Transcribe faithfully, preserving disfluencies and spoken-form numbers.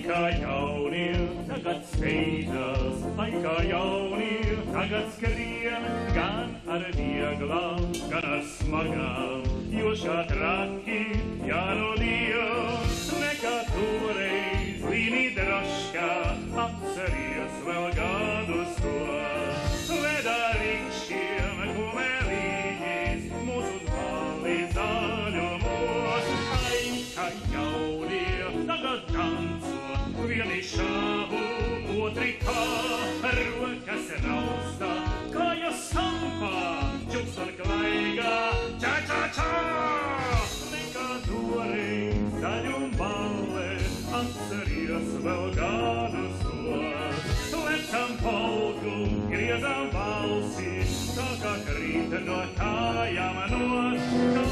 kā jaunie tagad steidzas, ai kā jaunie tagad skrien, gan ar vieglām, gan ar smagām, jo šā traki jānodies, nekā toreiz līnī draškā, atceries vēl gadus tos, vedā rikšķiem, kumelīģis, mūsu zvalī zaļumos, ai kā jaunie tagad danco, vieni šāvu, otri kā, rokas rausta, kājas sampā, čuks un klaigā, čā, čā, čā! Nekā toreiz zaļum balle, atceries vēl gadus tos, lecam polku, griezam valsi, tā kā krīt no kājām nos,